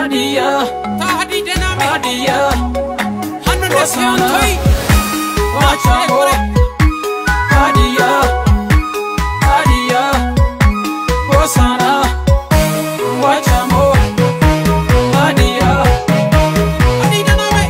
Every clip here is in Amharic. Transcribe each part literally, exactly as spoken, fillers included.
هادية تهديدنا هادية هنو نسيان توي واتشامو هادية هادية وسانا واتشامو هادية هديدنا مي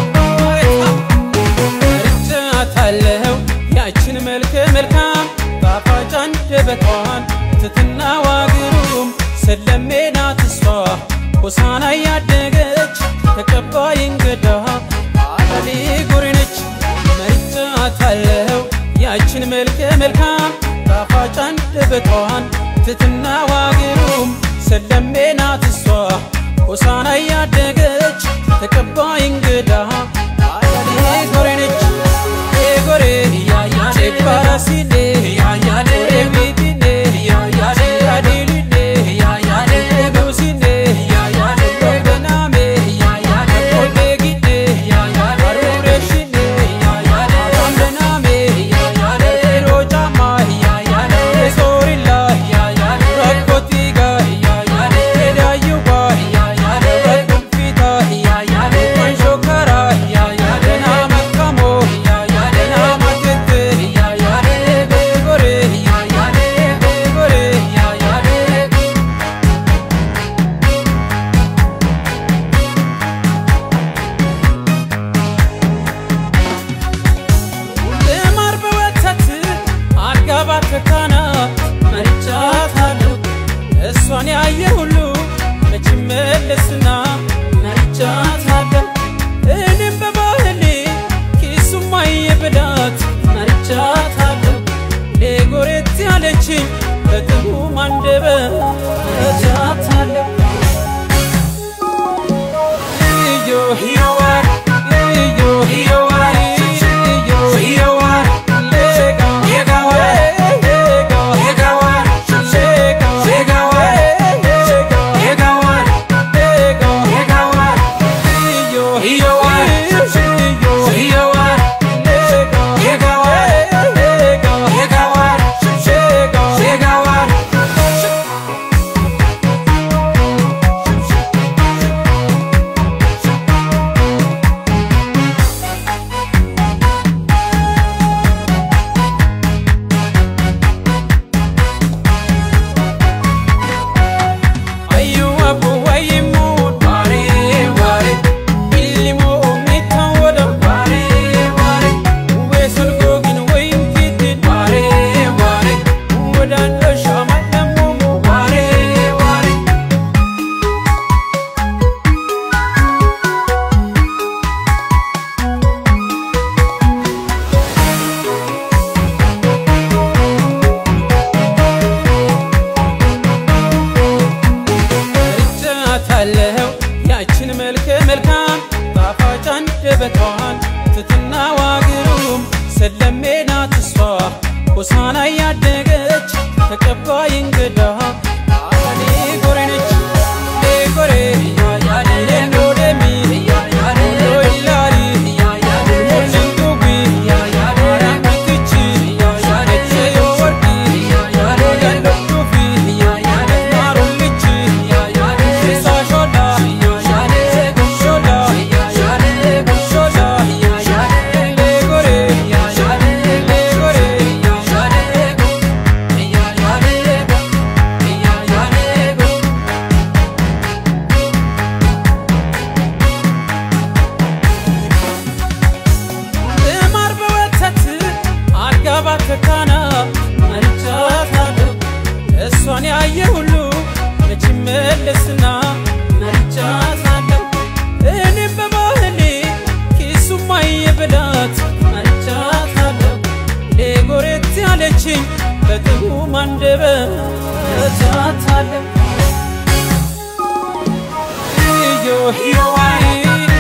رجعت له ياችን መልከ መልካም ጣፋጭ አንደበቷን ትትና ዋግሩም ሰለሜና ተስፋ ሆሳና ያደገች ተቀባይ እንግዳ አለሊ ጎረነች መርጫት አለው ያችን መልከ መልካም ጣፋጭ አንደበቷን ትትና ዋግሩም ሰለሜና ተስፋ ሆሳና ያደገች ተቀባይ እንግዳ አለሊ ጎረነች ጎሬ ያያኔ ፓራሲኔ ያያኔ ቢቲኔ ያያኔ አዲሊኔ ያያኔ ጎሲኔ ያያኔ ጎናሜ ያያኔ ጎጌጊኔ ያያኔ አሩሬሽኔ ያያኔ አንደናሜ ያያኔ ሮጃማ ያያኔ ሶሪላ ያያኔ ረኮቲጋ ያያኔ ዳዩባ ያያኔ ረኩፊታ ያያኔ አንሾከራ ያያኔ ናመካሞ ከተካና መርጫታለሁ እሷን ያየ ሁሉ መች መለስና መርጫታለሁ እኔም በባህሌ ኪሱም አይብላት መርጫታለሁ ለጎሬት ያለችኝ በጥሩ አንደበት መርጫታለሁ ልዩ ህይወት ልዩ ህይወት ልዩ ህይወት ያችን መልከ መልካም ጣፋጭ አንደበቷን ትትና ዋግሩም ሰለሜና ተስፋ ሆሳና ያደገች ተቀባይ እንግዳ አለሊ ጎረነች ለጎሬ ያያኔ ለኖደሚ ያያኔ ሎይላሪ ያያኔ ሞልንቱቢ ያያኔ ራንክቺ ያያኔ ዮወርዲ ያያኔ ገንዶፊ ያያኔ ማሩልቺ ያያኔ ሳሾዳ ከተካና መርጫታለሁ እሷን ያየ ሁሉ መች መለስና መርጫታለሁ እኔም በባህሌ ኪሱም አይብላት መርጫታለሁ ለጎሬት ያለችኝ በጥሩ አንደበት መርጫታለሁ ልዩ ህይወት